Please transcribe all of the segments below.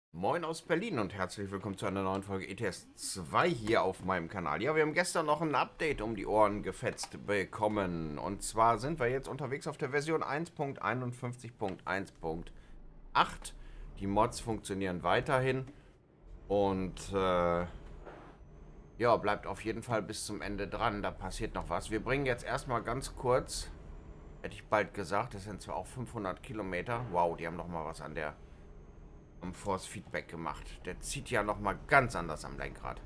Moin aus Berlin und herzlich willkommen zu einer neuen Folge ETS 2 hier auf meinem Kanal. Ja, wir haben gestern noch ein Update um die Ohren gefetzt bekommen. Und zwar sind wir jetzt unterwegs auf der Version 1.51.1.8. Die Mods funktionieren weiterhin und ja, bleibt auf jeden Fall bis zum Ende dran. Da passiert noch was. Wir bringen jetzt erstmal ganz kurz, hätte ich bald gesagt, das sind zwar auch 500 Kilometer. Wow, die haben noch mal was am Force Feedback gemacht. Der zieht ja nochmal ganz anders am Lenkrad.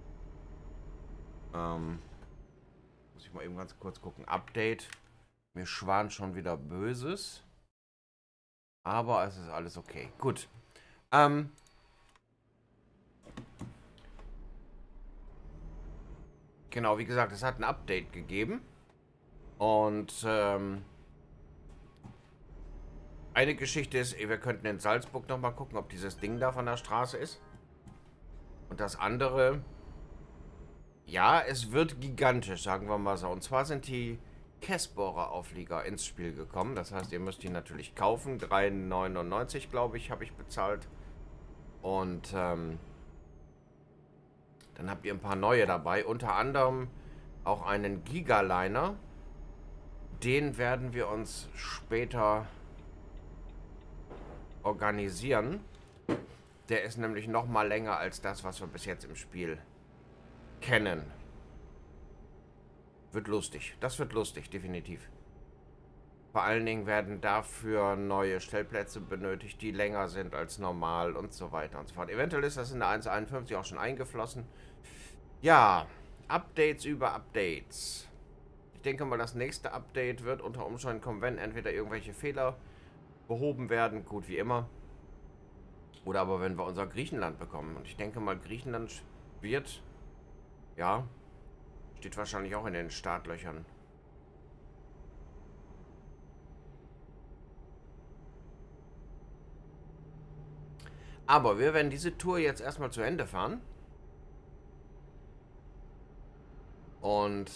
Muss ich mal eben ganz kurz gucken. Update. Mir schwan schon wieder Böses. Aber es ist alles okay. Gut. Genau, wie gesagt, es hat ein Update gegeben. Und eine Geschichte ist, wir könnten in Salzburg nochmal gucken, ob dieses Ding da von der Straße ist. Und das andere, ja, es wird gigantisch, sagen wir mal so. Und zwar sind die Kässbohrer-Auflieger ins Spiel gekommen. Das heißt, ihr müsst die natürlich kaufen. 3,99 glaube ich, habe ich bezahlt. Und dann habt ihr ein paar neue dabei. Unter anderem auch einen Gigaliner. Den werden wir uns später organisieren. Der ist nämlich noch mal länger als das, was wir bis jetzt im Spiel kennen. Wird lustig. Das wird lustig, definitiv. Vor allen Dingen werden dafür neue Stellplätze benötigt, die länger sind als normal und so weiter und so fort. Eventuell ist das in der 1.51 auch schon eingeflossen. Ja, Updates über Updates. Ich denke mal, das nächste Update wird unter Umständen kommen, wenn entweder irgendwelche Fehler behoben werden, gut wie immer. Oder aber wenn wir unser Griechenland bekommen. Und ich denke mal, Griechenland wird, ja, steht wahrscheinlich auch in den Startlöchern. Aber wir werden diese Tour jetzt erstmal zu Ende fahren. Und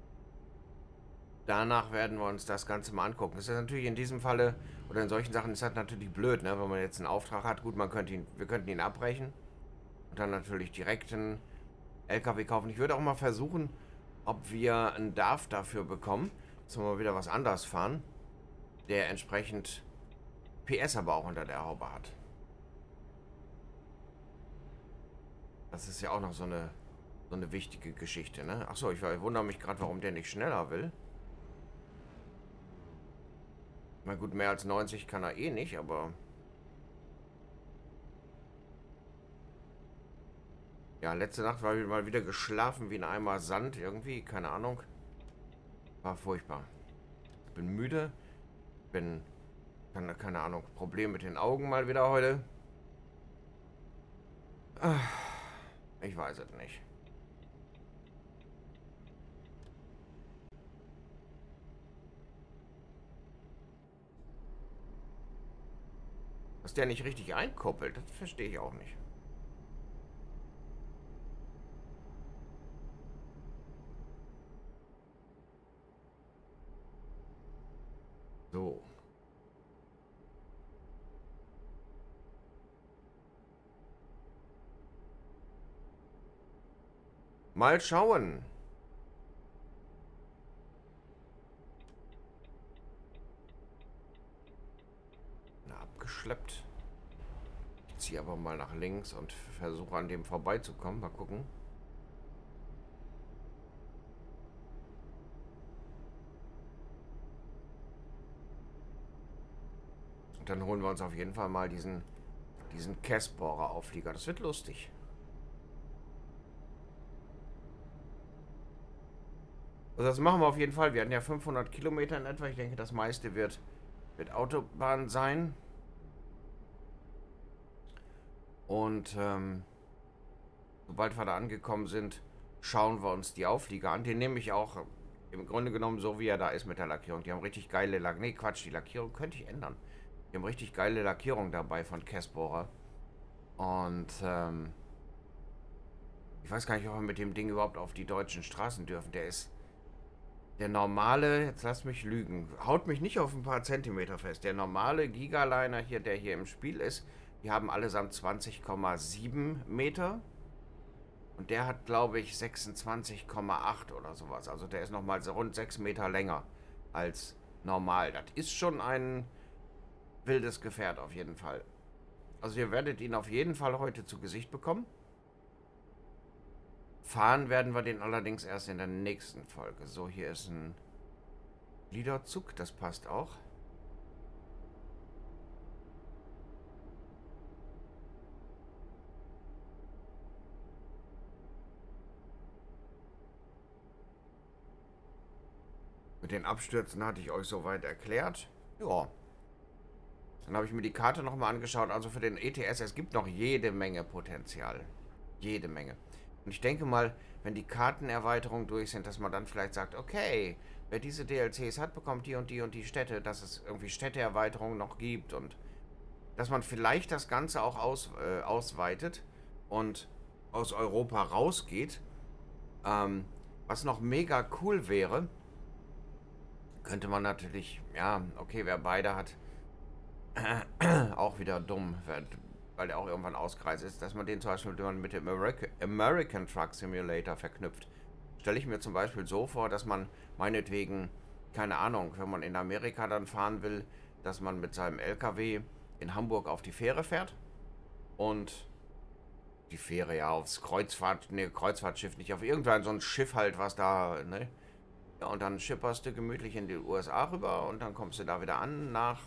danach werden wir uns das Ganze mal angucken. Das ist natürlich in diesem Falle, oder in solchen Sachen ist das natürlich blöd, ne? Wenn man jetzt einen Auftrag hat. Gut, wir könnten ihn abbrechen. Und dann natürlich direkt einen LKW kaufen. Ich würde auch mal versuchen, ob wir einen DAF dafür bekommen, dass wir mal wieder was anderes fahren, der entsprechend PS aber auch unter der Haube hat. Das ist ja auch noch so eine wichtige Geschichte, ne? Achso, ich wundere mich gerade, warum der nicht schneller will. Na gut, mehr als 90 kann er eh nicht, aber... Ja, letzte Nacht war ich mal wieder geschlafen wie ein Eimer Sand irgendwie, keine Ahnung. War furchtbar. Bin müde, bin, keine Ahnung, Problem mit den Augen mal wieder heute. Ich weiß es nicht. Dass der nicht richtig einkoppelt, das verstehe ich auch nicht. So. Mal schauen. Na, abgeschleppt. Ich ziehe aber mal nach links und versuche an dem vorbeizukommen. Mal gucken. Und dann holen wir uns auf jeden Fall mal diesen Kässbohrer-Auflieger. Das wird lustig. Also das machen wir auf jeden Fall. Wir hatten ja 500 Kilometer in etwa. Ich denke, das meiste wird Autobahn sein. Und sobald wir da angekommen sind, schauen wir uns die Auflieger an. Den nehme ich auch im Grunde genommen so, wie er da ist mit der Lackierung. Die haben richtig geile Lackierung. Nee, Quatsch, die Lackierung könnte ich ändern. Die haben richtig geile Lackierung dabei von Kässbohrer. Und ich weiß gar nicht, ob wir mit dem Ding überhaupt auf die deutschen Straßen dürfen. Der ist der normale, jetzt lass mich lügen, haut mich nicht auf ein paar Zentimeter fest. Der normale Gigaliner hier, der hier im Spiel ist, Die haben allesamt 20,7 Meter. Und der hat, glaube ich, 26,8 oder sowas. Also der ist nochmal so rund 6 Meter länger als normal. Das ist schon ein wildes Gefährt auf jeden Fall. Also ihr werdet ihn auf jeden Fall heute zu Gesicht bekommen. Fahren werden wir den allerdings erst in der nächsten Folge. So, hier ist ein Gliederzug, das passt auch. Mit den Abstürzen hatte ich euch soweit erklärt. Ja. Dann habe ich mir die Karte nochmal angeschaut. Also für den ETS, es gibt noch jede Menge Potenzial. Jede Menge. Und ich denke mal, wenn die Kartenerweiterungen durch sind, dass man dann vielleicht sagt, okay, wer diese DLCs hat, bekommt die und die Städte, dass es irgendwie Städteerweiterungen noch gibt und dass man vielleicht das Ganze auch ausweitet und aus Europa rausgeht. Was noch mega cool wäre, könnte man natürlich, ja, okay, wer beide hat, auch wieder dumm, weil der auch irgendwann ausgereist ist, dass man den zum Beispiel mit dem American Truck Simulator verknüpft. Stelle ich mir zum Beispiel so vor, dass man meinetwegen, keine Ahnung, wenn man in Amerika dann fahren will, dass man mit seinem LKW in Hamburg auf die Fähre fährt und die Fähre ja aufs Kreuzfahrtschiff, nicht auf irgendein so ein Schiff halt, was da, ne? Ja, und dann schipperst du gemütlich in die USA rüber und dann kommst du da wieder an nach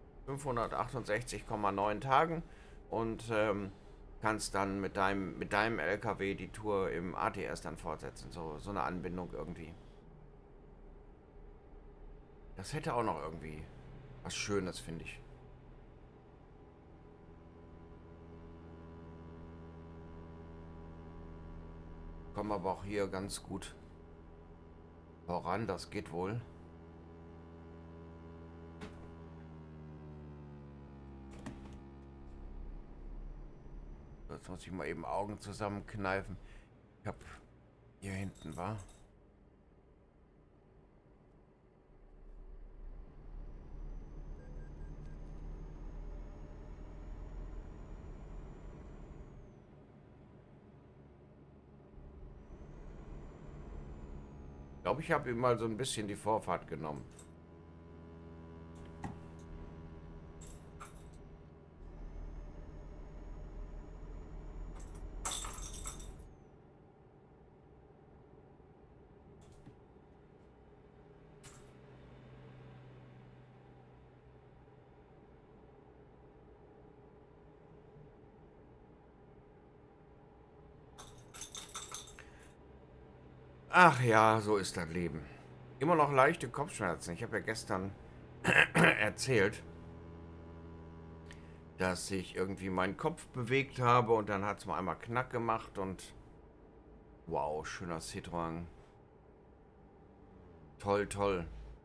568,9 Tagen und kannst dann mit deinem LKW die Tour im ATS dann fortsetzen. So eine Anbindung irgendwie. Das hätte auch noch irgendwie was Schönes, finde ich. Kommen aber auch hier ganz gut voran, das geht wohl. Jetzt muss ich mal eben Augen zusammenkneifen. Ich hab hier hinten war. Ich glaube, ich habe ihm mal so ein bisschen die Vorfahrt genommen. Ach ja, so ist das Leben. Immer noch leichte Kopfschmerzen. Ich habe ja gestern erzählt, dass ich irgendwie meinen Kopf bewegt habe und dann hat es mal einmal Knack gemacht und wow, schöner Citroën. Toll, toll.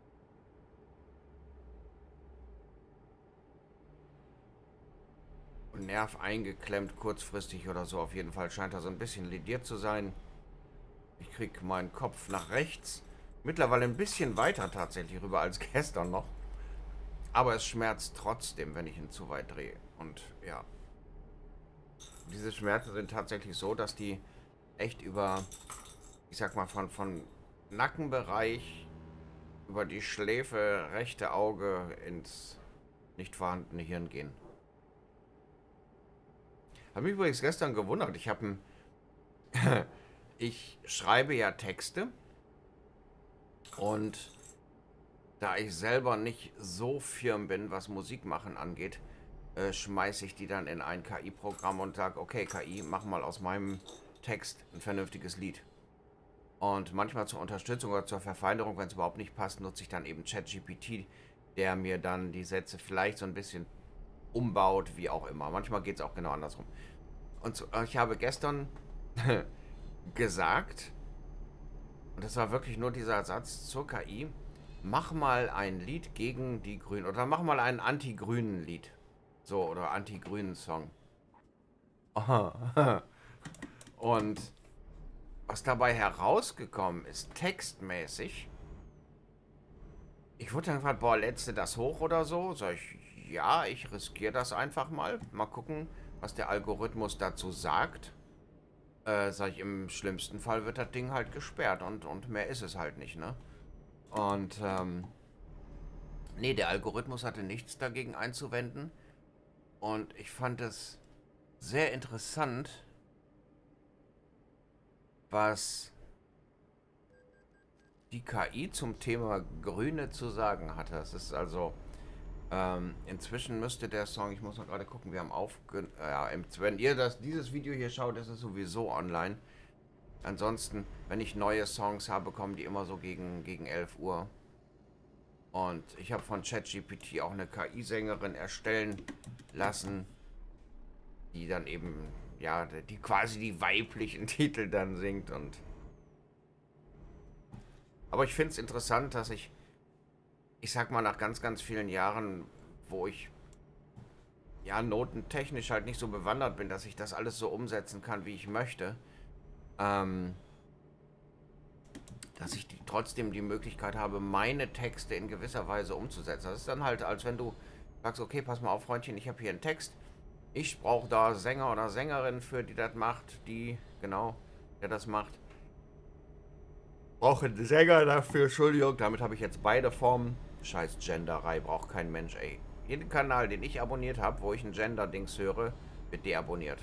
Und Nerv eingeklemmt, kurzfristig oder so. Auf jeden Fall scheint er so ein bisschen lediert zu sein. Ich kriege meinen Kopf nach rechts. Mittlerweile ein bisschen weiter tatsächlich rüber als gestern noch. Aber es schmerzt trotzdem, wenn ich ihn zu weit drehe. Und ja. Diese Schmerzen sind tatsächlich so, dass die echt über, ich sag mal, von Nackenbereich über die Schläfe, rechte Auge ins nicht vorhandene Hirn gehen. Habe mich übrigens gestern gewundert. Ich schreibe ja Texte und da ich selber nicht so firm bin, was Musikmachen angeht, schmeiße ich die dann in ein KI-Programm und sage, okay KI, mach mal aus meinem Text ein vernünftiges Lied. Und manchmal zur Unterstützung oder zur Verfeinerung, wenn es überhaupt nicht passt, nutze ich dann eben ChatGPT, der mir dann die Sätze vielleicht so ein bisschen umbaut, wie auch immer. Manchmal geht es auch genau andersrum. Und ich habe gestern gesagt, und das war wirklich nur dieser Satz zur KI, mach mal ein Lied gegen die Grünen oder mach mal ein anti-grünen Lied. So, oder anti-grünen Song. Und was dabei herausgekommen ist, textmäßig, ich wurde dann gefragt, boah, lädst du das hoch oder so? Sag ich, ja, ich riskiere das einfach mal. Mal gucken, was der Algorithmus dazu sagt. Sag ich, im schlimmsten Fall wird das Ding halt gesperrt und mehr ist es halt nicht, ne? Und, nee, der Algorithmus hatte nichts dagegen einzuwenden. Und ich fand es sehr interessant, was die KI zum Thema Grüne zu sagen hatte. Das ist also, inzwischen müsste der Song, ich muss noch gerade gucken, wir haben ja, wenn ihr dieses Video hier schaut, ist es sowieso online. Ansonsten, wenn ich neue Songs habe, kommen die immer so gegen 11 Uhr. Und ich habe von ChatGPT auch eine KI-Sängerin erstellen lassen, die dann eben, ja, die quasi die weiblichen Titel dann singt. Aber ich finde es interessant, dass ich sag mal, nach ganz, ganz vielen Jahren, wo ich ja notentechnisch halt nicht so bewandert bin, dass ich das alles so umsetzen kann, wie ich möchte, dass ich trotzdem die Möglichkeit habe, meine Texte in gewisser Weise umzusetzen. Das ist dann halt, als wenn du sagst, okay, pass mal auf, Freundchen, ich habe hier einen Text. Ich brauche da Sänger oder Sängerin für, die das macht, genau, der das macht. Brauche einen Sänger dafür, Entschuldigung, damit habe ich jetzt beide Formen. Scheiß Genderei, braucht kein Mensch, ey. Jeden Kanal, den ich abonniert habe, wo ich ein Gender-Dings höre, wird deabonniert.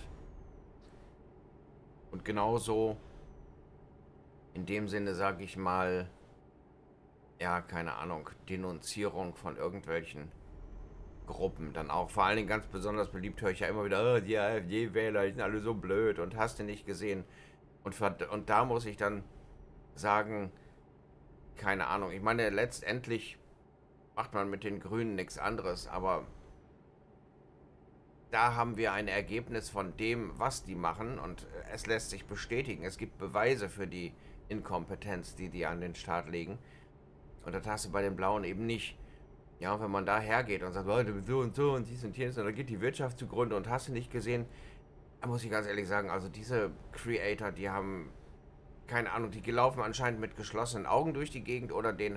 Und genauso, in dem Sinne, sage ich mal, ja, keine Ahnung, Denunzierung von irgendwelchen Gruppen dann auch. Vor allen Dingen ganz besonders beliebt höre ich ja immer wieder, oh, die AfD-Wähler, die sind alle so blöd und hast du nicht gesehen. Und da muss ich dann sagen, keine Ahnung, ich meine, letztendlich macht man mit den Grünen nichts anderes, aber da haben wir ein Ergebnis von dem, was die machen und es lässt sich bestätigen. Es gibt Beweise für die Inkompetenz, die an den Start legen. Und das hast du bei den Blauen eben nicht. Ja, und wenn man da hergeht und sagt, Leute, so und dies und jenes, und dann geht die Wirtschaft zugrunde und hast du nicht gesehen, da muss ich ganz ehrlich sagen, also diese Creator, die haben, keine Ahnung, die laufen anscheinend mit geschlossenen Augen durch die Gegend oder denen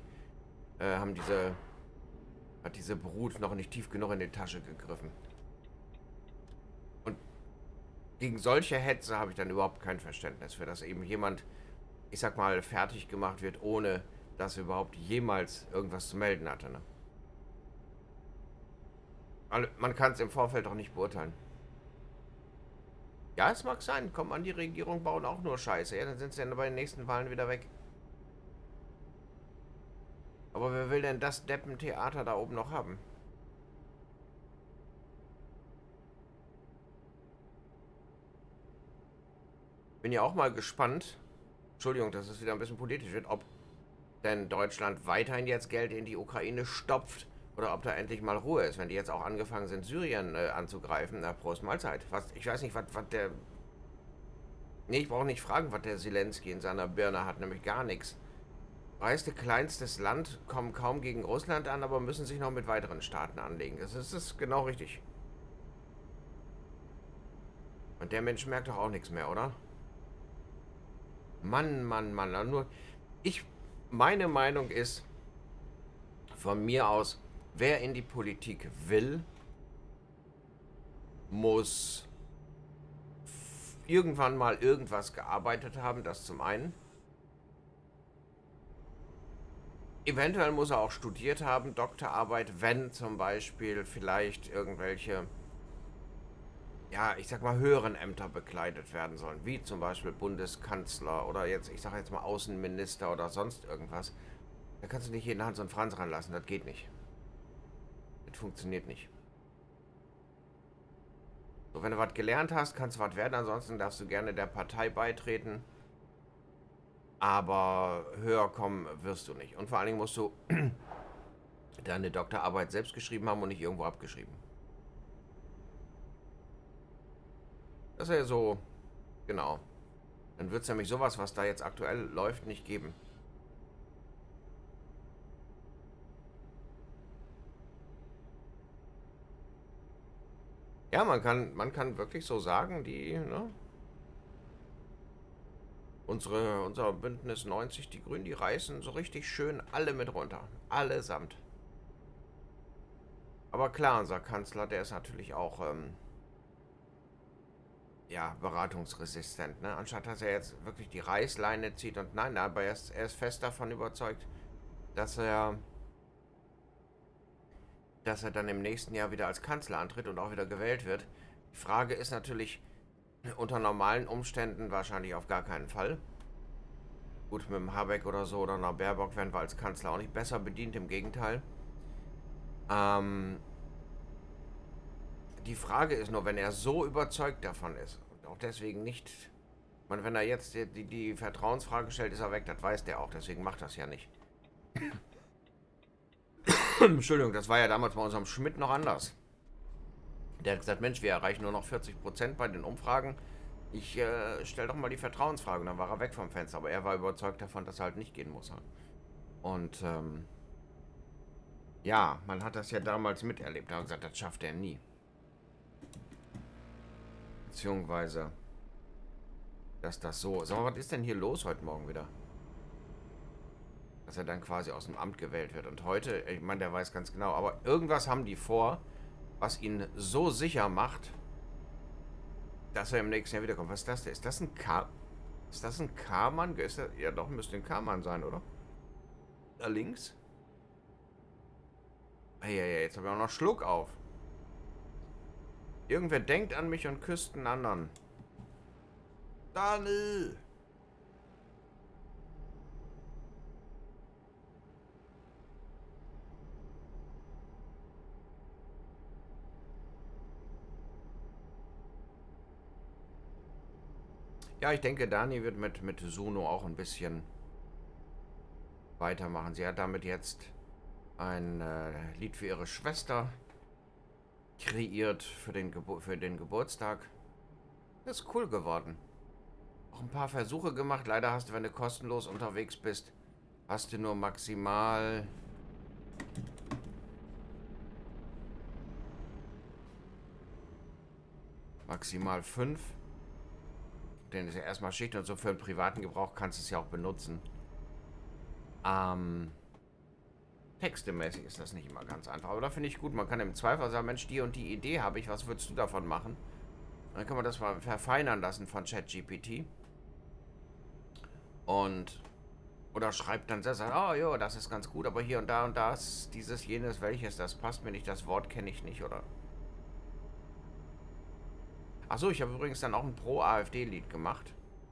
hat diese Brut noch nicht tief genug in die Tasche gegriffen. Und gegen solche Hetze habe ich dann überhaupt kein Verständnis für, dass eben jemand, ich sag mal, fertig gemacht wird, ohne dass er überhaupt jemals irgendwas zu melden hatte, ne? Man kann es im Vorfeld auch nicht beurteilen. Ja, es mag sein. Kommt an die Regierung, bauen auch nur Scheiße. Ja, dann sind sie ja bei den nächsten Wahlen wieder weg. Aber wer will denn das Deppentheater da oben noch haben? Bin ja auch mal gespannt. Entschuldigung, dass es wieder ein bisschen politisch wird, ob denn Deutschland weiterhin jetzt Geld in die Ukraine stopft oder ob da endlich mal Ruhe ist, wenn die jetzt auch angefangen sind, Syrien anzugreifen. Na, Prost Mahlzeit. Ich weiß nicht, was der... Nee, ich brauche nicht fragen, was der Zelensky in seiner Birne hat, nämlich gar nichts. Reichste, kleinstes Land, kommen kaum gegen Russland an, aber müssen sich noch mit weiteren Staaten anlegen. Das ist genau richtig. Und der Mensch merkt doch auch nichts mehr, oder? Mann, Mann, Mann. Nur meine Meinung ist, von mir aus, wer in die Politik will, muss irgendwann mal irgendwas gearbeitet haben, das zum einen. Eventuell muss er auch studiert haben, Doktorarbeit, wenn zum Beispiel vielleicht irgendwelche, ja, ich sag mal, höheren Ämter bekleidet werden sollen, wie zum Beispiel Bundeskanzler oder jetzt, ich sag jetzt mal Außenminister oder sonst irgendwas. Da kannst du nicht jeden Hans und Franz ranlassen, das geht nicht. Das funktioniert nicht. So, wenn du was gelernt hast, kannst du was werden, ansonsten darfst du gerne der Partei beitreten. Aber höher kommen wirst du nicht. Und vor allen Dingen musst du deine Doktorarbeit selbst geschrieben haben und nicht irgendwo abgeschrieben. Das ist ja so, genau. Dann wird es nämlich sowas, was da jetzt aktuell läuft, nicht geben. Ja, man kann wirklich so sagen, ne? Unser Bündnis 90, die Grünen, die reißen so richtig schön alle mit runter. Allesamt. Aber klar, unser Kanzler, der ist natürlich auch, ja, beratungsresistent, ne? Anstatt dass er jetzt wirklich die Reißleine zieht und nein, aber er ist fest davon überzeugt, dass er, dass er dann im nächsten Jahr wieder als Kanzler antritt und auch wieder gewählt wird. Die Frage ist natürlich, unter normalen Umständen wahrscheinlich auf gar keinen Fall. Gut, mit dem Habeck oder so oder einer Baerbock werden wir als Kanzler auch nicht besser bedient, im Gegenteil. Ähm, die Frage ist nur, wenn er so überzeugt davon ist und auch deswegen nicht, ich meine, wenn er jetzt die Vertrauensfrage stellt, ist er weg, das weiß der auch, deswegen macht das ja nicht. Entschuldigung, das war ja damals bei unserem Schmidt noch anders. Der hat gesagt, Mensch, wir erreichen nur noch 40% bei den Umfragen. Ich stelle doch mal die Vertrauensfrage. Und dann war er weg vom Fenster. Aber er war überzeugt davon, dass er halt nicht gehen muss. Und ja, man hat das ja damals miterlebt. Da hat gesagt, das schafft er nie. Beziehungsweise, dass das so... Sag mal, was ist denn hier los heute Morgen wieder? Dass er dann quasi aus dem Amt gewählt wird. Und heute, ich meine, der weiß ganz genau, aber irgendwas haben die vor, was ihn so sicher macht, dass er im nächsten Jahr wiederkommt. Was ist das denn? Ist das ein K? Ist das ein K-Mann? Ja doch, müsste ein K-Mann sein, oder? Da links? Hey, jetzt habe ich auch noch Schluck auf. Irgendwer denkt an mich und küsst einen anderen. Daniel! Ja, ich denke, Dani wird mit Suno auch ein bisschen weitermachen. Sie hat damit jetzt ein Lied für ihre Schwester kreiert für den Geburtstag. Das ist cool geworden. Auch ein paar Versuche gemacht. Leider hast du, wenn du kostenlos unterwegs bist, hast du nur maximal... Maximal 5. Denn ist ja erstmal Schicht und so für den privaten Gebrauch kannst du es ja auch benutzen. Textemäßig ist das nicht immer ganz einfach. Aber da finde ich gut, man kann im Zweifel sagen, Mensch, die und die Idee habe ich, was würdest du davon machen? Dann kann man das mal verfeinern lassen von ChatGPT. Und, oder schreibt dann selbst, oh jo, das ist ganz gut, aber hier und das, dieses, jenes, welches, das passt mir nicht, das Wort kenne ich nicht, oder? Achso, ich habe übrigens dann auch ein Pro-AfD-Lied gemacht.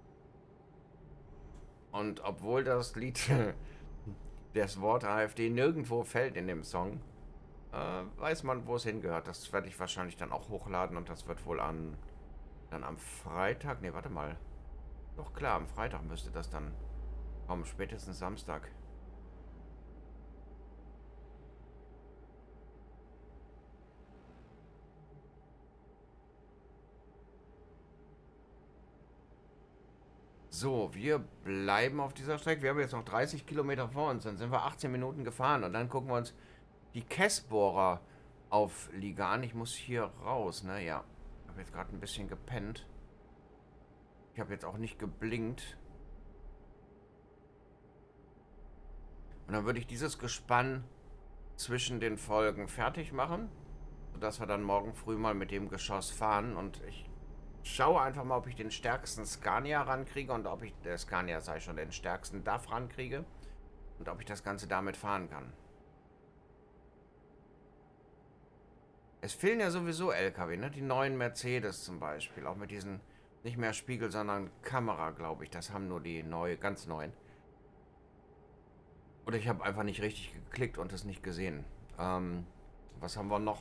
Und obwohl das Lied, das Wort AfD nirgendwo fällt in dem Song, weiß man, wo es hingehört. Das werde ich wahrscheinlich dann auch hochladen und das wird wohl dann am Freitag, ne, warte mal. Doch klar, am Freitag müsste das dann kommen, spätestens Samstag. So, wir bleiben auf dieser Strecke. Wir haben jetzt noch 30 Kilometer vor uns. Dann sind wir 18 Minuten gefahren. Und dann gucken wir uns die Kässbohrer aufliege an. Ich muss hier raus, ne? Ja. Ich habe jetzt gerade ein bisschen gepennt. Ich habe jetzt auch nicht geblinkt. Und dann würde ich dieses Gespann zwischen den Folgen fertig machen. Sodass wir dann morgen früh mal mit dem Geschoss fahren. Und ich schaue einfach mal, ob ich den stärksten Scania rankriege. Und ob ich, der Scania sei schon, den stärksten DAF rankriege. Und ob ich das Ganze damit fahren kann. Es fehlen ja sowieso LKW, ne? Die neuen Mercedes zum Beispiel. Auch mit diesen, nicht mehr Spiegel, sondern Kamera, glaube ich. Das haben nur die ganz neuen. Oder ich habe einfach nicht richtig geklickt und es nicht gesehen. Was haben wir noch?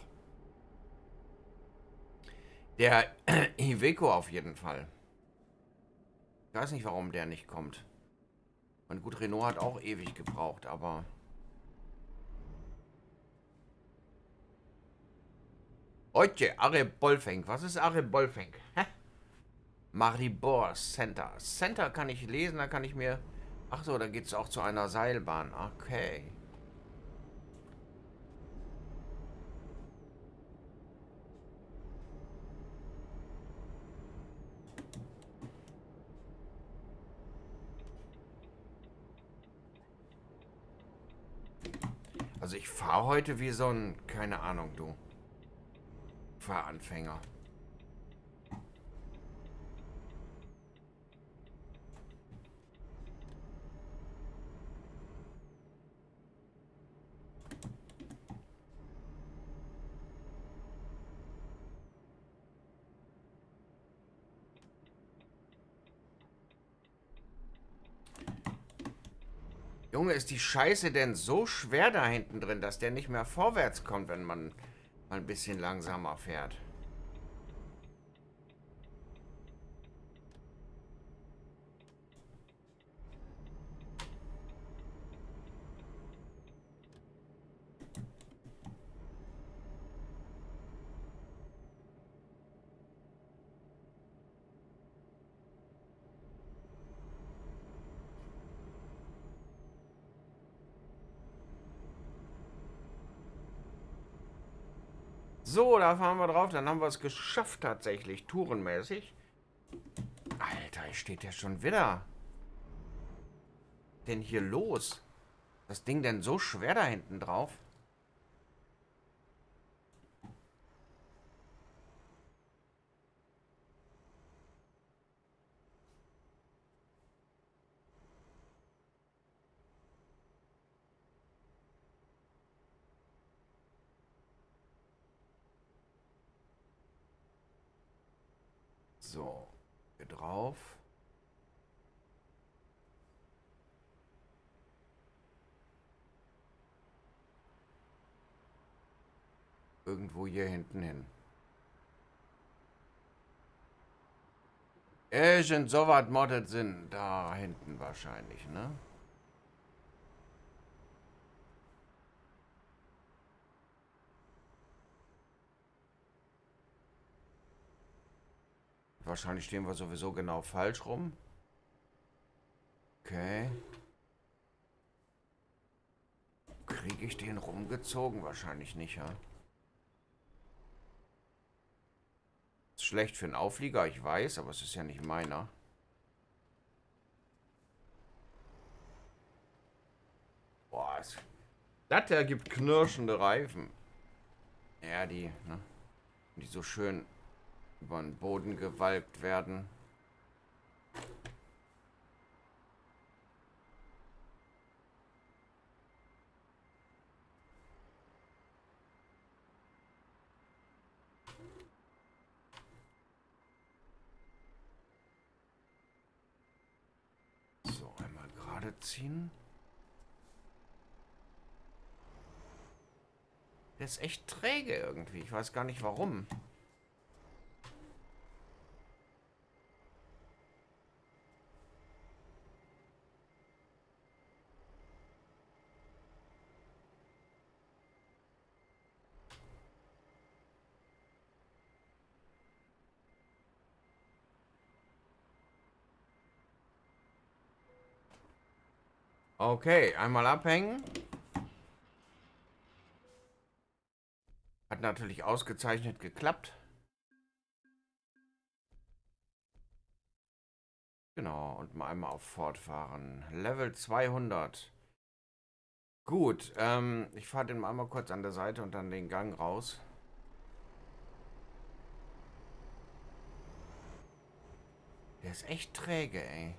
Der Iveco auf jeden Fall. Ich weiß nicht, warum der nicht kommt. Und gut, Renault hat auch ewig gebraucht, aber... Oje, Arebolfenk. Was ist Arebolfenk? Hä? Maribor Center. Center kann ich lesen, da kann ich mir... Ach so, da geht es auch zu einer Seilbahn. Okay. Also ich fahre heute wie so ein... Keine Ahnung, du. Fahranfänger. Junge, ist die Scheiße denn so schwer da hinten drin, dass der nicht mehr vorwärts kommt, wenn man mal ein bisschen langsamer fährt? So, da fahren wir drauf. Dann haben wir es geschafft tatsächlich, tourenmäßig. Alter, ich steht ja schon wieder. Denn hier los? Das Ding denn so schwer da hinten drauf? So, hier drauf. Irgendwo hier hinten hin. Irgend so was moddet sind da hinten wahrscheinlich, ne? Wahrscheinlich stehen wir sowieso genau falsch rum. Okay. Kriege ich den rumgezogen? Wahrscheinlich nicht, ja. Ist schlecht für einen Auflieger, ich weiß, aber es ist ja nicht meiner. Boah, das ergibt knirschende Reifen. Ja, ne? Die so schön über den Boden gewalkt werden. So, einmal gerade ziehen. Der ist echt träge irgendwie. Ich weiß gar nicht warum. Okay, einmal abhängen. Hat natürlich ausgezeichnet geklappt. Genau, und mal einmal auf fortfahren. Level 200. Gut, ich fahre den mal einmal kurz an der Seite und dann den Gang raus. Der ist echt träge, ey.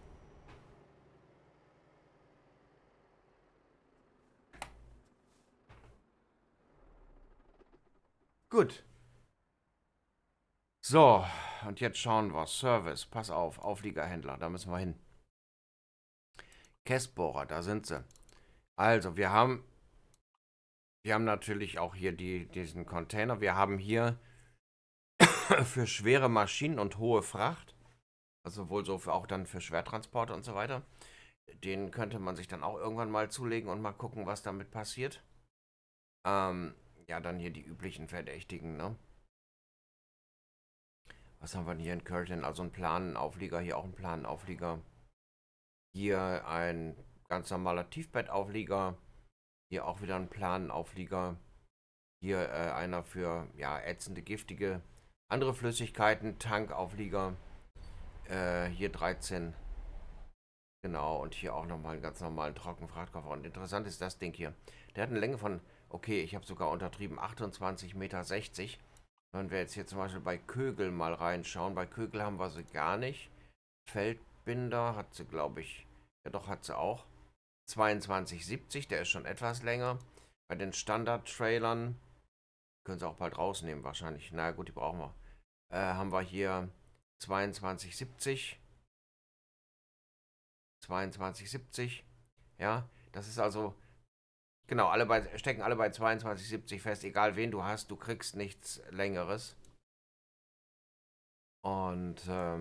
Gut. So, und jetzt schauen wir. Service, pass auf, Aufliegerhändler, da müssen wir hin. Kästbohrer, da sind sie. Also, wir haben natürlich auch hier diesen Container. Wir haben hier für schwere Maschinen und hohe Fracht, also wohl so auch dann für Schwertransporte und so weiter. Den könnte man sich dann auch irgendwann mal zulegen und mal gucken, was damit passiert. Ja, dann hier die üblichen Verdächtigen, ne? Was haben wir denn hier in Curtin? Also ein Planenauflieger, hier auch ein Planenauflieger. Hier ein ganz normaler Tiefbettauflieger. Hier auch wieder ein Planenauflieger. Hier einer für, ja, ätzende, giftige andere Flüssigkeiten, Tankauflieger. Hier 13. Genau, und hier auch nochmal einen ganz normalen Trockenfrachtkoffer. Und interessant ist das Ding hier. Der hat eine Länge von, okay, ich habe sogar untertrieben, 28,60 Meter. Wenn wir jetzt hier zum Beispiel bei Kögel mal reinschauen. Bei Kögel haben wir sie gar nicht. Feldbinder hat sie, glaube ich. Ja doch, hat sie auch. 2270, der ist schon etwas länger. Bei den Standard-Trailern können sie auch bald rausnehmen wahrscheinlich. Na gut, die brauchen wir. Haben wir hier 2270. 2270. Ja, das ist also, genau, stecken alle bei 2270 fest. Egal wen du hast, du kriegst nichts Längeres. Und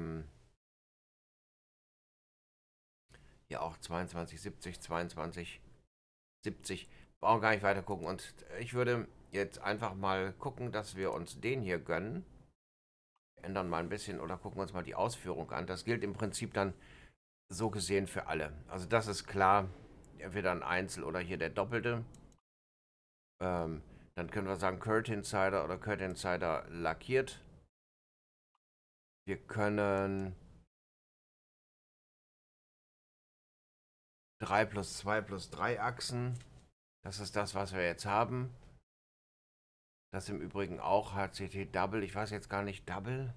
ja auch 2270, 2270. Brauchen gar nicht weiter gucken. Und ich würde jetzt einfach mal gucken, dass wir uns den hier gönnen. Ändern mal ein bisschen oder gucken uns mal die Ausführung an. Das gilt im Prinzip dann so gesehen für alle. Also das ist klar, entweder ein Einzel oder hier der Doppelte. Dann können wir sagen Kurt Insider oder Kurt Insider lackiert. Wir können 3 plus 2 plus 3 Achsen. Das ist das, was wir jetzt haben. Das im Übrigen auch HCT Double. Ich weiß jetzt gar nicht, Double.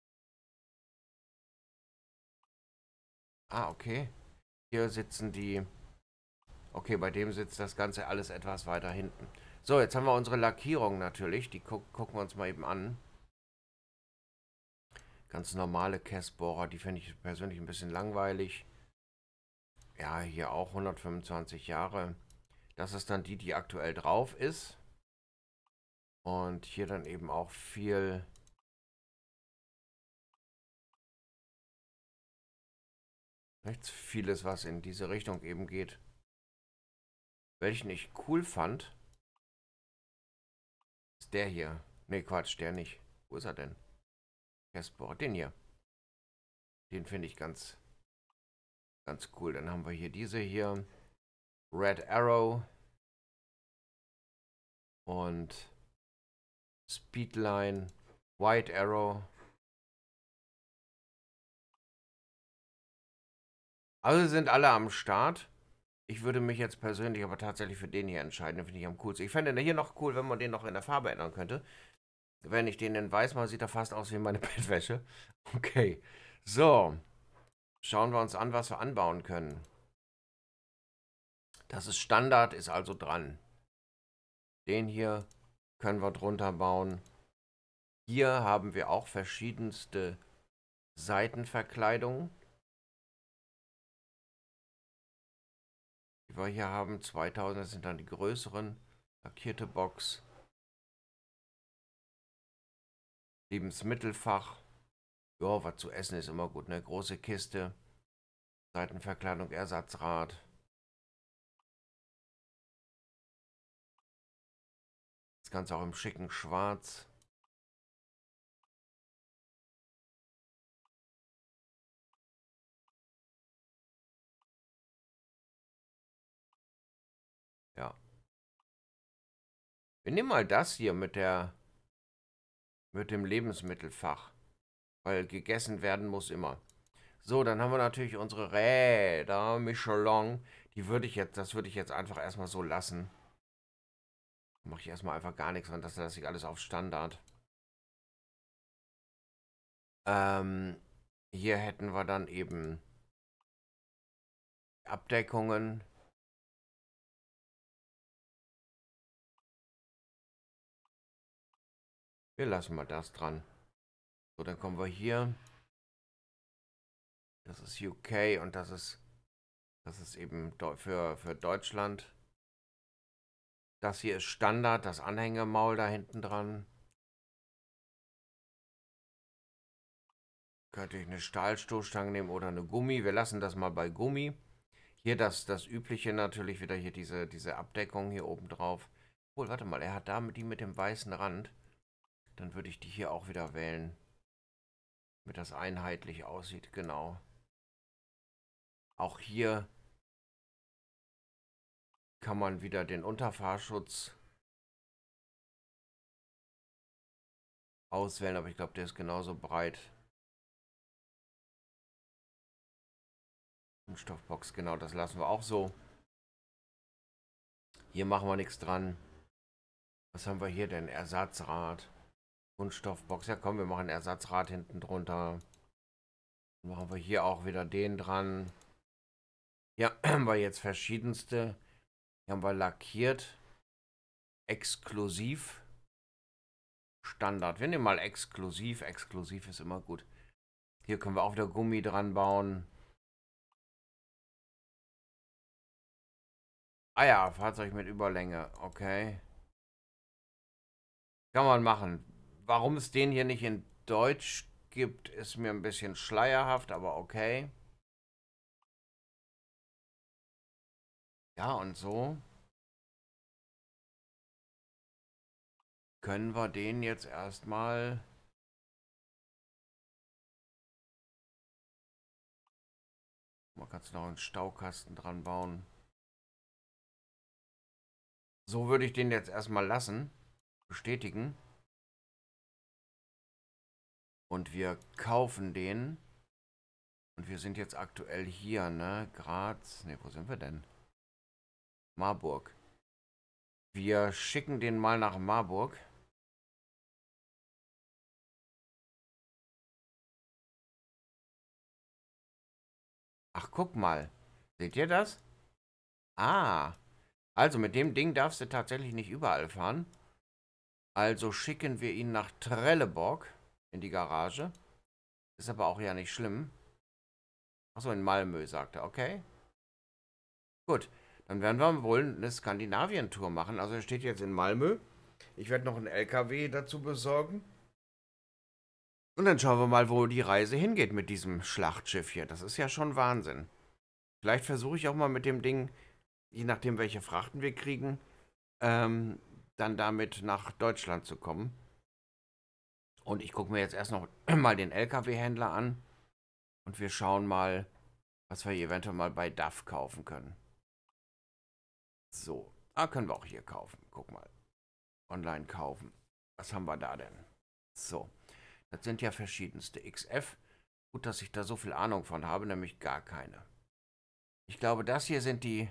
Ah, okay. Hier sitzen die... Okay, bei dem sitzt das Ganze alles etwas weiter hinten. So, jetzt haben wir unsere Lackierung natürlich. Die gucken wir uns mal eben an. Ganz normale Kässbohrer, die finde ich persönlich ein bisschen langweilig. Ja, hier auch 125 Jahre. Das ist dann die aktuell drauf ist. Und hier dann eben auch viel... Rechts vieles, was in diese Richtung eben geht. Welchen ich cool fand, ist der hier. Ne, Quatsch, der nicht. Wo ist er denn? Kässbohrer, den hier. Den finde ich ganz cool. Dann haben wir hier diese hier. Red Arrow. Und Speedline. White Arrow. Also sind alle am Start. Ich würde mich jetzt persönlich aber tatsächlich für den hier entscheiden. Den finde ich am coolsten. Ich fände den hier noch cool, wenn man den noch in der Farbe ändern könnte. Wenn ich den in weiß mache, sieht er fast aus wie meine Bettwäsche. Okay. So. Schauen wir uns an, was wir anbauen können. Das ist Standard, ist also dran. Den hier können wir drunter bauen. Hier haben wir auch verschiedenste Seitenverkleidungen. Die wir hier haben, 2000, das sind dann die größeren. Lackierte Box. Lebensmittelfach. Ja, was zu essen ist immer gut, ne? Große Kiste. Seitenverkleidung, Ersatzrad. Das Ganze auch im schicken Schwarz. Ja. Wir nehmen mal das hier mit dem Lebensmittelfach. Weil gegessen werden muss immer. So, dann haben wir natürlich unsere Räder, Michelin. Das würde ich jetzt einfach erstmal so lassen. Mache ich erstmal einfach gar nichts, sondern das lasse ich alles auf Standard. Hier hätten wir dann eben Abdeckungen. Wir lassen mal das dran. So, dann kommen wir hier. Das ist UK und das ist eben für Deutschland. Das hier ist Standard, das Anhängemaul da hinten dran. Könnte ich eine Stahlstoßstange nehmen oder eine Gummi. Wir lassen das mal bei Gummi. Hier das Übliche natürlich wieder hier diese Abdeckung hier oben drauf. Obwohl, warte mal, er hat da die mit dem weißen Rand. Dann würde ich die hier auch wieder wählen. Damit das einheitlich aussieht, genau. Auch hier kann man wieder den Unterfahrschutz auswählen, aber ich glaube, der ist genauso breit. Kunststoffbox, genau, das lassen wir auch so. Hier machen wir nichts dran. Was haben wir hier denn? Ersatzrad. Kunststoffbox. Ja, komm, wir machen Ersatzrad hinten drunter. Dann machen wir hier auch wieder den dran. Ja, haben wir jetzt verschiedenste. Hier haben wir lackiert. Exklusiv. Standard. Wir nehmen mal exklusiv. Exklusiv ist immer gut. Hier können wir auch wieder Gummi dran bauen. Ah ja, Fahrzeug mit Überlänge. Okay. Kann man machen. Warum es den hier nicht in Deutsch gibt, ist mir ein bisschen schleierhaft, aber okay. Ja, und so können wir den jetzt erstmal... Man kann noch einen Staukasten dran bauen. So würde ich den jetzt erstmal lassen. Bestätigen. Und wir kaufen den. Und wir sind jetzt aktuell hier, ne? Graz. Ne, wo sind wir denn? Marburg. Wir schicken den mal nach Marburg. Ach, guck mal. Seht ihr das? Ah. Also mit dem Ding darfst du tatsächlich nicht überall fahren. Also schicken wir ihn nach Trelleborg in die Garage. Ist aber auch ja nicht schlimm. Achso, in Malmö, sagt er. Okay. Gut. Dann werden wir wohl eine Skandinavien-Tour machen. Also er steht jetzt in Malmö. Ich werde noch einen LKW dazu besorgen. Und dann schauen wir mal, wo die Reise hingeht mit diesem Schlachtschiff hier. Das ist ja schon Wahnsinn. Vielleicht versuche ich auch mal mit dem Ding, je nachdem welche Frachten wir kriegen, dann damit nach Deutschland zu kommen. Und ich gucke mir jetzt erst noch mal den LKW-Händler an. Und wir schauen mal, was wir eventuell mal bei DAF kaufen können. So, können wir auch hier kaufen. Guck mal. Online kaufen. Was haben wir da denn? So, das sind ja verschiedenste XF. Gut, dass ich da so viel Ahnung von habe, nämlich gar keine. Ich glaube, das hier sind die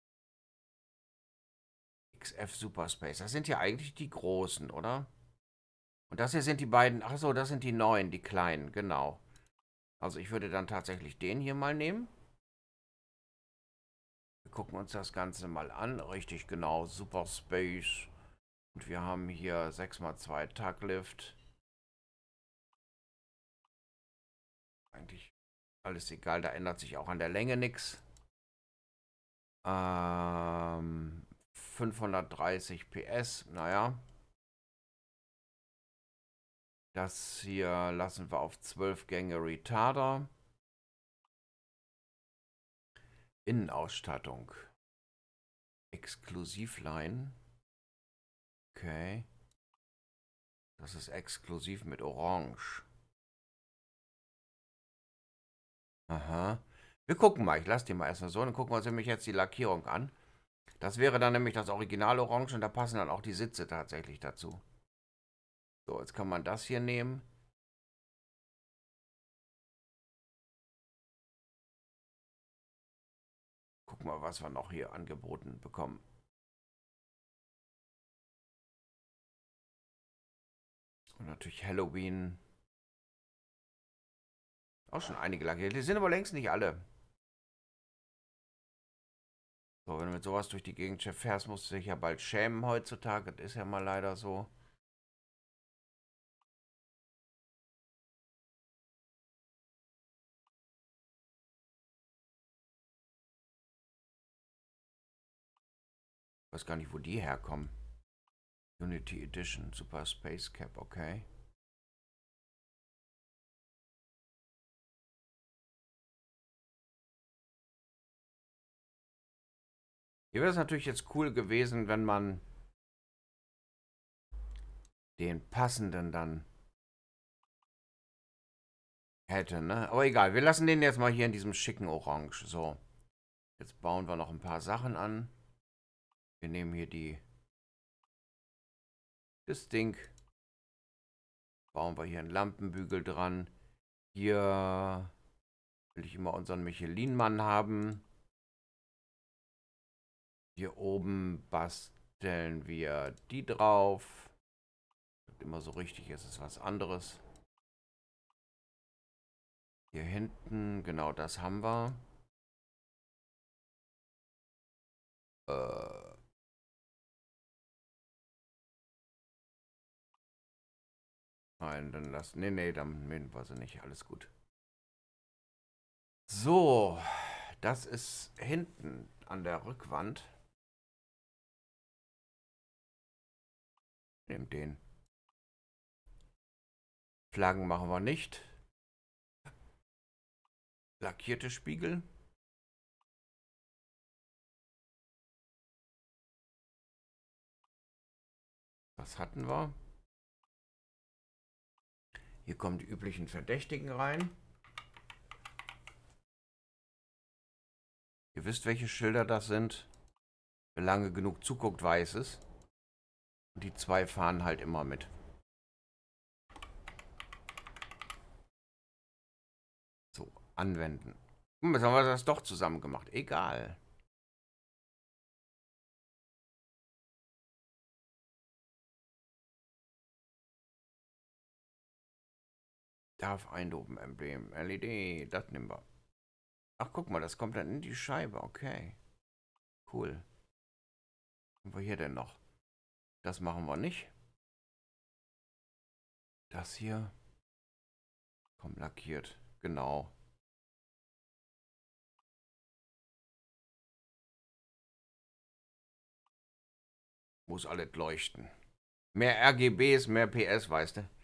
XF Superspace. Das sind ja eigentlich die großen, oder? Und das hier sind die beiden. Achso, das sind die neuen, die kleinen, genau. Also ich würde dann tatsächlich den hier mal nehmen. Wir gucken uns das Ganze mal an. Richtig, genau. Superspace. Und wir haben hier 6x2 Taglift. Eigentlich alles egal, da ändert sich auch an der Länge nichts. 530 PS, naja. Das hier lassen wir auf 12 Gänge Retarder. Innenausstattung. Exklusivline. Okay. Das ist exklusiv mit Orange. Aha. Wir gucken mal. Ich lasse die mal erstmal so. Dann gucken wir uns nämlich jetzt die Lackierung an. Das wäre dann nämlich das Original Orange und da passen dann auch die Sitze tatsächlich dazu. So, jetzt kann man das hier nehmen. Guck mal, was wir noch hier angeboten bekommen. Und natürlich Halloween. Auch schon einige lackiert. Die sind aber längst nicht alle. So, wenn du mit sowas durch die Gegend fährst, musst du dich ja bald schämen heutzutage. Das ist ja mal leider so. Ich weiß gar nicht, wo die herkommen. Unity Edition, Super Space Cap, okay. Hier wäre es natürlich jetzt cool gewesen, wenn man den passenden dann hätte, ne? Aber egal, wir lassen den jetzt mal hier in diesem schicken Orange. So, jetzt bauen wir noch ein paar Sachen an. Wir nehmen hier das Ding. Bauen wir hier einen Lampenbügel dran. Hier will ich immer unseren Michelin-Mann haben. Hier oben basteln wir die drauf. immer so richtig ist, ist was anderes. Hier hinten, genau das haben wir. Nein, dann lass. Nee, nee, dann nehmen wir sie nicht. Alles gut. So, das ist hinten an der Rückwand. Nehmen den. Flaggen machen wir nicht. Lackierte Spiegel. Was hatten wir? Hier kommen die üblichen Verdächtigen rein. Ihr wisst, welche Schilder das sind. Wer lange genug zuguckt, weiß es. Und die zwei fahren halt immer mit. So, anwenden. Jetzt haben wir das doch zusammen gemacht. Egal. Darf Eindhoven-Emblem. LED, das nehmen wir. Ach, guck mal, das kommt dann in die Scheibe. Okay. Cool. Was haben wir hier denn noch? Das machen wir nicht. Das hier. Kommt lackiert. Genau. Muss alles leuchten. Mehr RGBs, mehr PS, weißt du?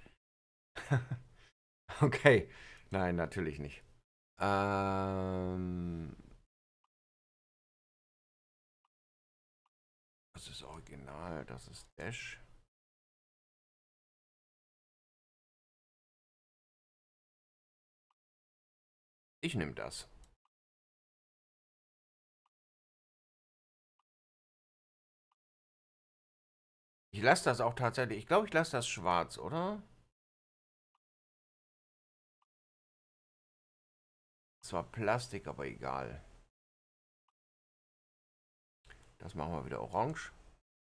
Okay. Nein, natürlich nicht. Das ist Original, das ist Dash. Ich nehme das. Ich lasse das auch tatsächlich. Ich glaube, ich lasse das schwarz, oder? Zwar Plastik, aber egal. Das machen wir wieder orange.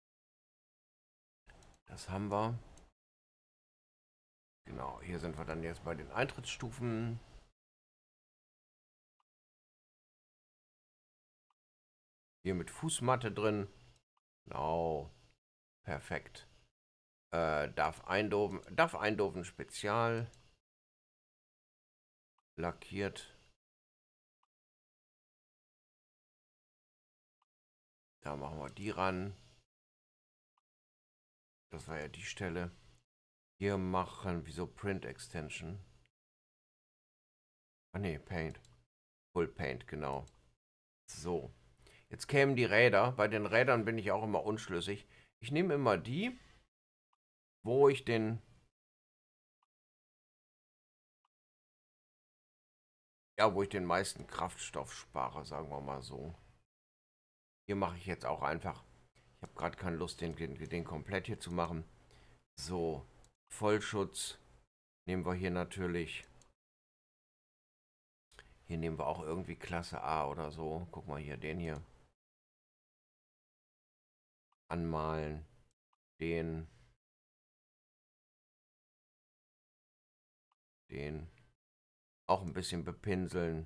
Das haben wir. Genau, hier sind wir dann jetzt bei den Eintrittsstufen. Hier mit Fußmatte drin. Genau. Perfekt. Darf Eindhoven Spezial. Lackiert. Da machen wir die ran. Das war ja die Stelle. Hier machen, wieso Print Extension? Ah ne, Paint. Full Paint, genau. So. Jetzt kämen die Räder. Bei den Rädern bin ich auch immer unschlüssig. Ich nehme immer die, wo ich den... Ja, wo ich den meisten Kraftstoff spare, sagen wir mal so. Hier mache ich jetzt auch einfach... Ich habe gerade keine Lust, den komplett hier zu machen. So, Vollschutz nehmen wir hier natürlich. Hier nehmen wir auch irgendwie Klasse A oder so. Guck mal hier, den hier. Anmalen. Den. Den. Auch ein bisschen bepinseln.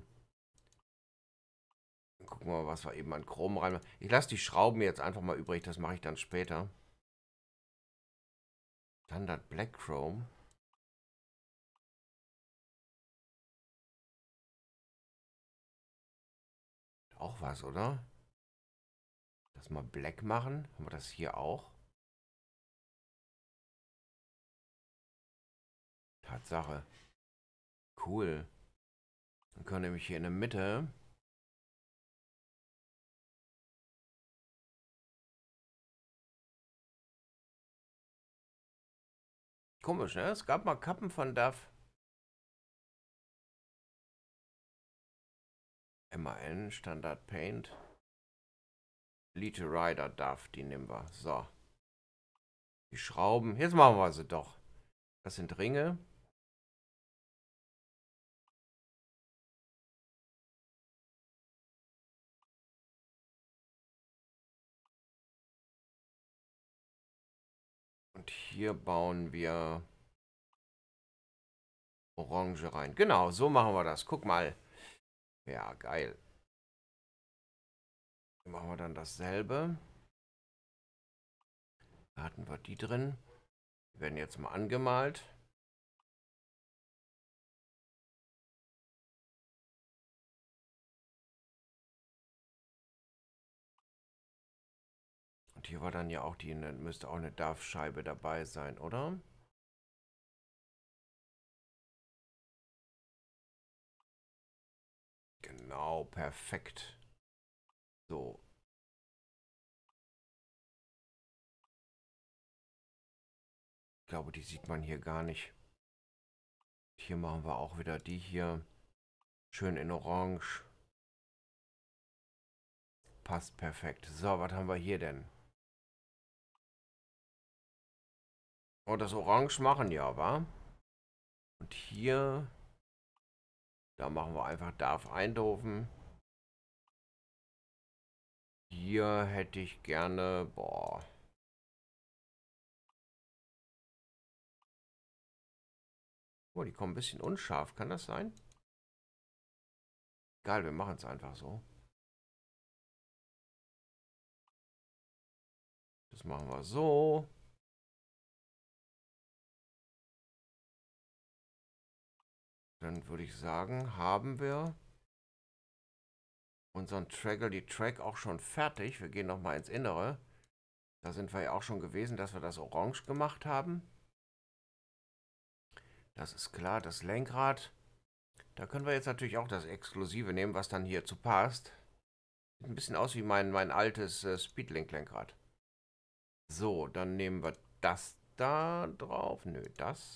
Gucken wir mal, was wir eben an Chrom rein. Ich lasse die Schrauben jetzt einfach mal übrig. Das mache ich dann später. Standard Black Chrome. Auch was, oder? Das mal Black machen. Haben wir das hier auch? Tatsache. Cool. Dann können wir nämlich hier in der Mitte. Komisch, ne? Es gab mal Kappen von DAF. MAN, Standard Paint. Elite Rider DAF, die nehmen wir. So. Die Schrauben. Jetzt machen wir sie doch. Das sind Ringe. Und Und hier bauen wir Orange rein. Genau, so machen wir das. Guck mal. Ja, geil. Dann machen wir dann dasselbe. Da hatten wir die drin. Die werden jetzt mal angemalt. Und hier war dann ja auch die, müsste auch eine Darfscheibe dabei sein, oder? Genau, perfekt. So. Ich glaube, die sieht man hier gar nicht. Hier machen wir auch wieder die hier. Schön in Orange. Passt perfekt. So, was haben wir hier denn? Oh, das Orange machen ja, wa? Und hier, da machen wir einfach Darf Eindhoven. Hier hätte ich gerne, boah. Oh, die kommen ein bisschen unscharf, kann das sein? Egal, wir machen es einfach so. Das machen wir so. Dann würde ich sagen, haben wir unseren Track auch schon fertig. Wir gehen nochmal ins Innere. Da sind wir ja auch schon gewesen, dass wir das Orange gemacht haben. Das ist klar, das Lenkrad. Da können wir jetzt natürlich auch das Exklusive nehmen, was dann hierzu passt. Sieht ein bisschen aus wie mein altes Speedlink-Lenkrad. So, dann nehmen wir das da drauf. Nö, das.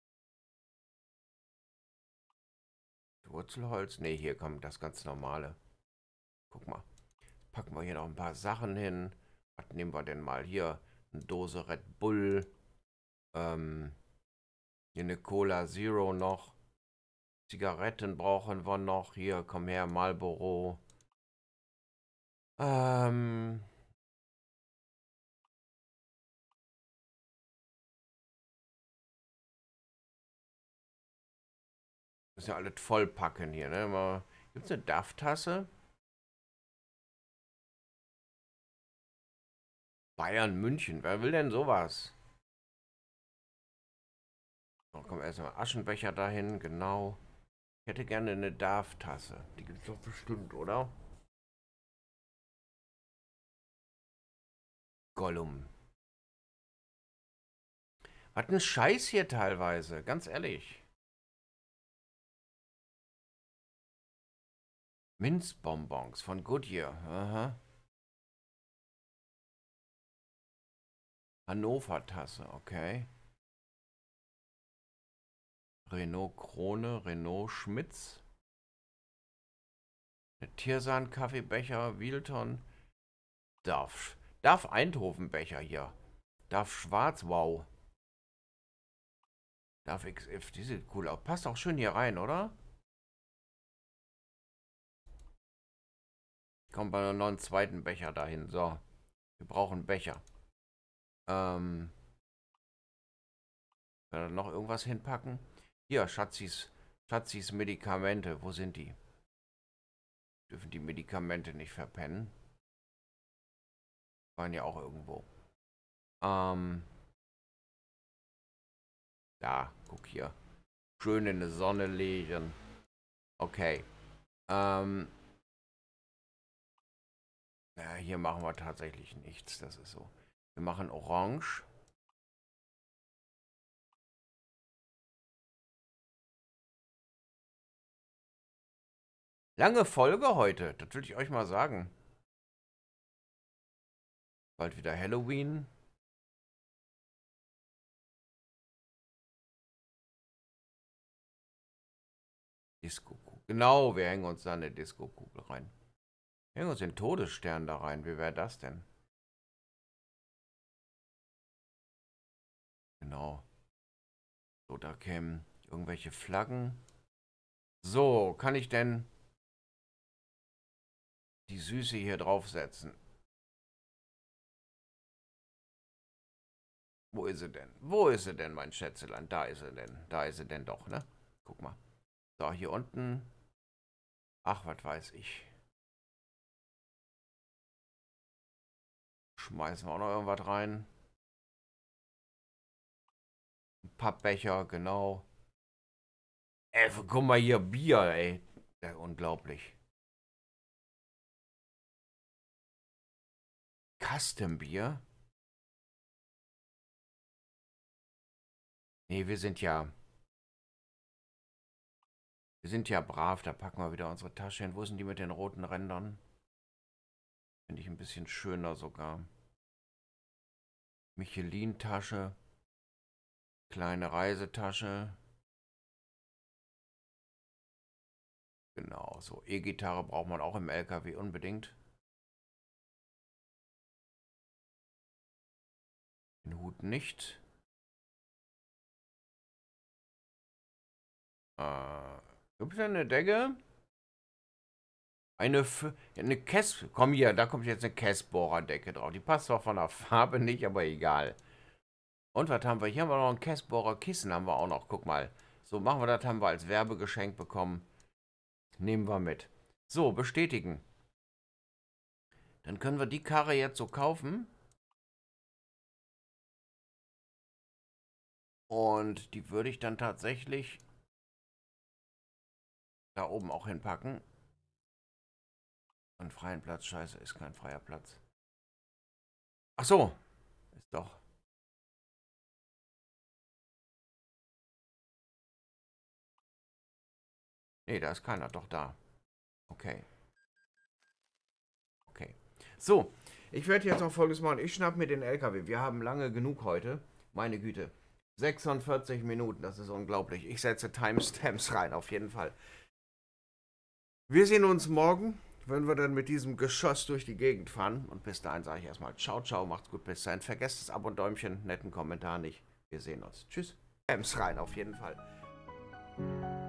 Wurzelholz. Ne, hier kommt das ganz normale. Guck mal. Packen wir hier noch ein paar Sachen hin. Was nehmen wir denn mal? Hier eine Dose Red Bull. Hier eine Cola Zero noch. Zigaretten brauchen wir noch. Hier, komm her, Marlboro. Müssen ja alles vollpacken hier, ne? Gibt es eine DAF-Tasse? Bayern München, wer will denn sowas? So, komm erstmal Aschenbecher dahin, genau. Ich hätte gerne eine DAF-Tasse. Die gibt es doch bestimmt, oder? Gollum. Was ein Scheiß hier teilweise, ganz ehrlich. Minzbonbons von Goodyear. Aha. Hannover-Tasse, okay. Renault Krone, Renault Schmitz. Tirsan Kaffeebecher, Wilton. Darf Eindhoven-Becher hier. Darf Schwarz, wow. Darf XF, die sieht cool aus. Passt auch schön hier rein, oder? Kommt bei noch einen zweiten Becher dahin. So. Wir brauchen Becher. Kann da noch irgendwas hinpacken? Hier, Schatzis Medikamente. Wo sind die? Dürfen die Medikamente nicht verpennen? Waren ja auch irgendwo. Da, guck hier. Schön in der Sonne liegen. Okay. Ja, hier machen wir tatsächlich nichts. Das ist so. Wir machen Orange. Lange Folge heute. Das will ich euch mal sagen. Bald wieder Halloween. Disco-Kugel. Genau, wir hängen uns da eine Disco-Kugel rein. Wir hängen uns den Todesstern da rein. Wie wäre das denn? Genau. So, da kämen irgendwelche Flaggen. So, kann ich denn die Süße hier draufsetzen? Wo ist sie denn? Wo ist sie denn, mein Schätzelein? Da ist sie denn. Da ist sie denn doch, ne? Guck mal. So, hier unten. Ach, was weiß ich. Schmeißen wir auch noch irgendwas rein. Ein Pappbecher, genau. Ey, guck mal hier, Bier, ey. Ja, unglaublich. Custom-Bier? Nee, wir sind ja... Wir sind ja brav, da packen wir wieder unsere Tasche hin. Wo sind die mit den roten Rändern? Finde ich ein bisschen schöner sogar. Michelin-Tasche. Kleine Reisetasche. Genau, so E-Gitarre braucht man auch im LKW unbedingt. Den Hut nicht. Gibt es eine Decke? Eine Kess... Komm hier, da kommt jetzt eine Kessbohrer-Decke drauf. Die passt zwar von der Farbe nicht, aber egal. Und was haben wir? Hier haben wir noch ein Kessbohrer-Kissen, haben wir auch noch. Guck mal. So, machen wir das, haben wir als Werbegeschenk bekommen. Nehmen wir mit. So, bestätigen. Dann können wir die Karre jetzt so kaufen. Und die würde ich dann tatsächlich da oben auch hinpacken. Einen freien Platz, scheiße, ist kein freier Platz. Ach so, ist doch. Nee, da ist keiner, doch da. Okay. Okay. So, ich werde jetzt noch Folgendes machen. Ich schnapp mir den LKW. Wir haben lange genug heute. Meine Güte. 46 Minuten, das ist unglaublich. Ich setze Timestamps rein, auf jeden Fall. Wir sehen uns morgen, wenn wir dann mit diesem Geschoss durch die Gegend fahren. Und bis dahin sage ich erstmal ciao, ciao, macht's gut, bis dahin. Vergesst das Abo und Däumchen, netten Kommentar nicht. Wir sehen uns. Tschüss. Timestamps rein, auf jeden Fall.